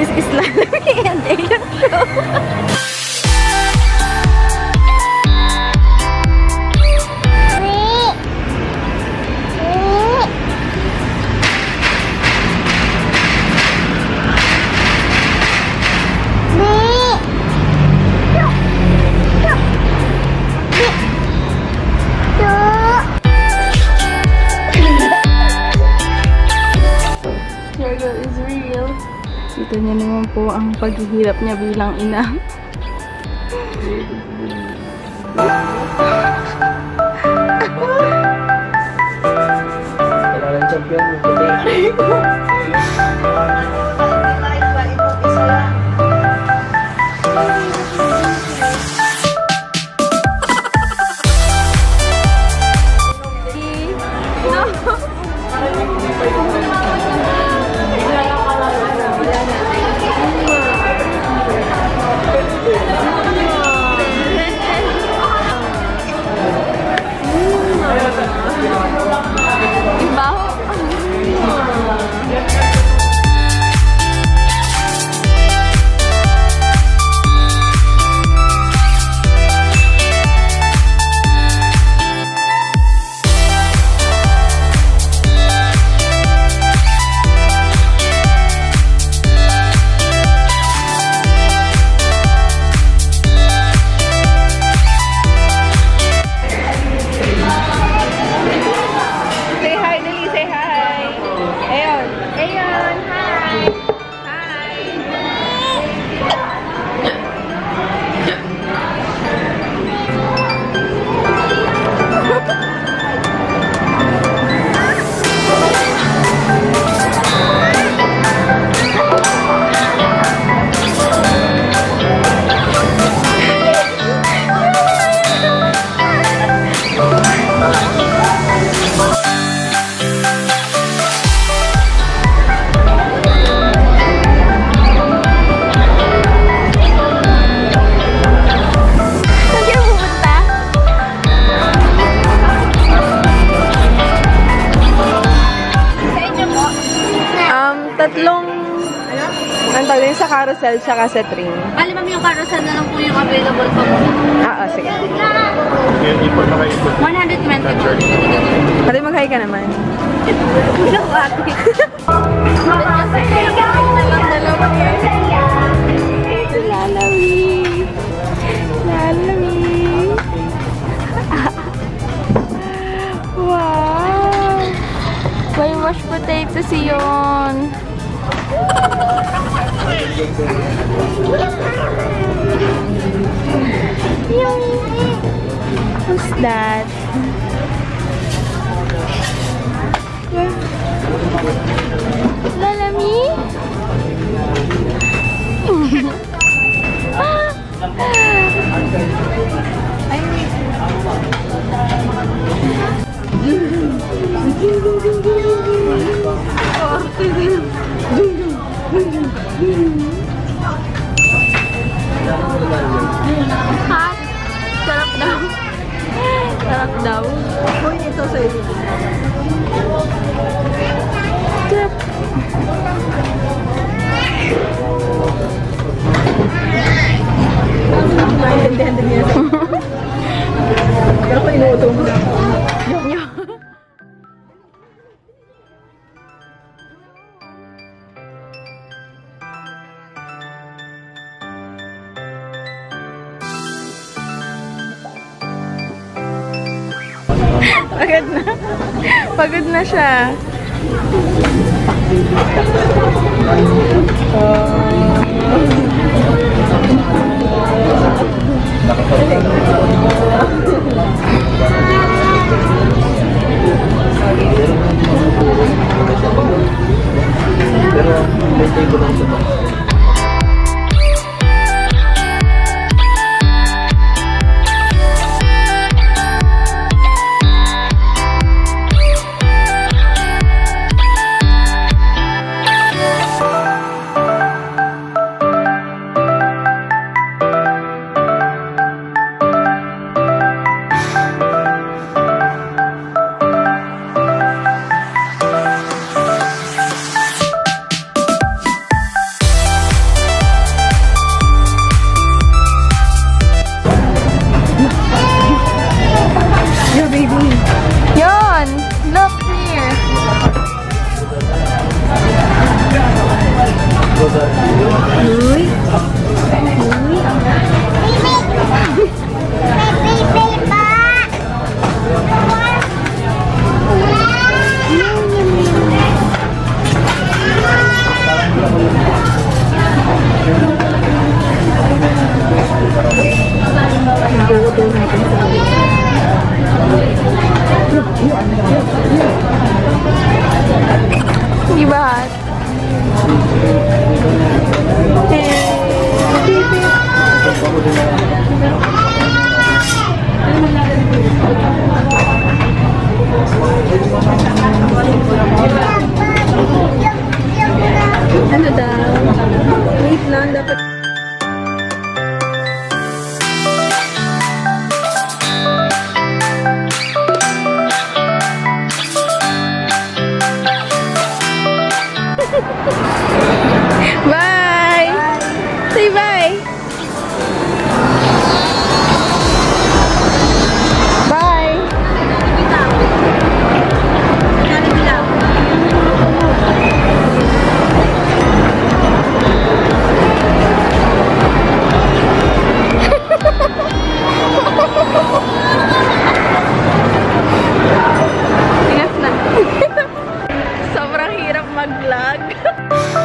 This is Lalami and Eon Show. Struggle is real. Kita niya naman po ang paghihirap niya bilang ina. Kailangan champion mo. Tatlong ang tawag din sa carousel tsaka sa train. Bali, ma'am, yung carousel na lang po yung available pa po. Sige. Ipon na kayo. 120 po. Pati mag-hi ka naman. Kulang ko ate. Lalami. Lalami. Wow. May mashed potatoes yun. What's that? Lalami? Hot. Sarap daw. Sarap daw. Hoy, ito sa iyo. Sarap. Maintindihan din niya. Pero kung inuuto mo na. Pagod na. Pagod na siya. Pero may table lang sa box. mag-vlog.